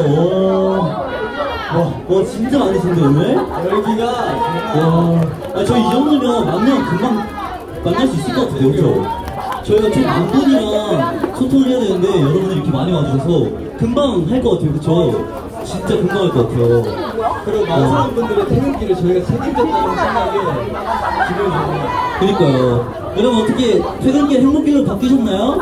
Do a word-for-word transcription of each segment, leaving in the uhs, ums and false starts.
와, 와 진짜 많으신데 오늘? 열기가 와, 아, 저희 이 정도면 만 명 금방 만날 수 있을 것 같은데요, 그죠? 저희가 좀 만 분이랑 소통을 해야 되는데 여러분들이 이렇게 많이 와주셔서 금방 할 것 같아요, 그쵸? 진짜 금방 할 것 같아요. 그리고 많은 분들의 퇴근길을 저희가 책임졌다는 생각에 기분이 좋네요. 그니까요. 여러분 어떻게 퇴근길 행복길로 바뀌셨나요?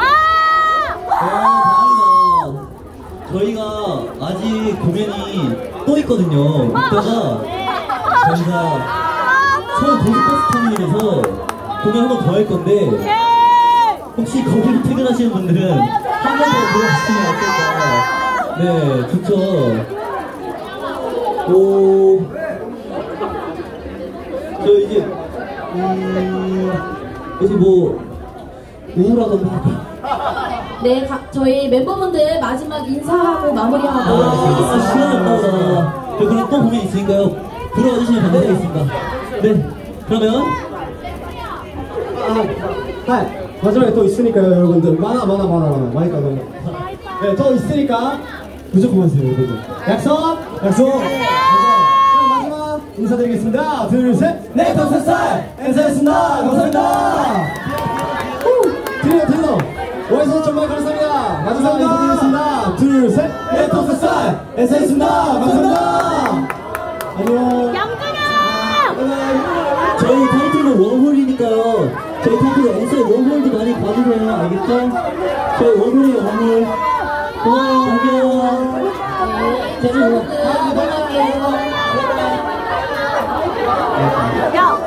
아, 다행이다. 저희가 아직 공연이 또 있거든요. 이따가 저희가 서울 고속버스 터미널에서 공연 한 번 더 할 건데 혹시 거기로 퇴근하시는 분들은 한 번 더 들어가시면 어떨까. 네, 좋죠. 오, 저 이제 음, 이제 뭐 우울하던가. 네, 가, 저희 멤버분들 마지막 인사하고 마무리하고 아, 시간이 없나보다. 그럼 또 공연 있으니까요. 들어와 주시면 감사하겠습니다. 네, 그러면 아, 하 마지막에 또 있으니까요, 여러분들. 많아, 많아, 많아, 많아. 많이 가요. 네, 또 있으니까 무조건 하세요, 여러분들. 약속! 약속! 네. 그럼 마지막 인사드리겠습니다. 둘, 셋! 네, 덕스살! 인사했습니다! 감사합니다! 드디어, 드디어! 와주셔서 정말 감사합니다. 마지막 인사드리겠습니다. 둘, 셋! 네, 덕스살! 인사했습니다! 감사합니다! 안녕! 저희 타이틀은 원홀이니까요. 저희 타이틀 엔서의 원홀도 많이 봐주세요. 알겠죠? 저희 원홀이에요, 원홀. 고마워요, 안녕. 네, 재밌어. 네, 넘어갈게요. 야!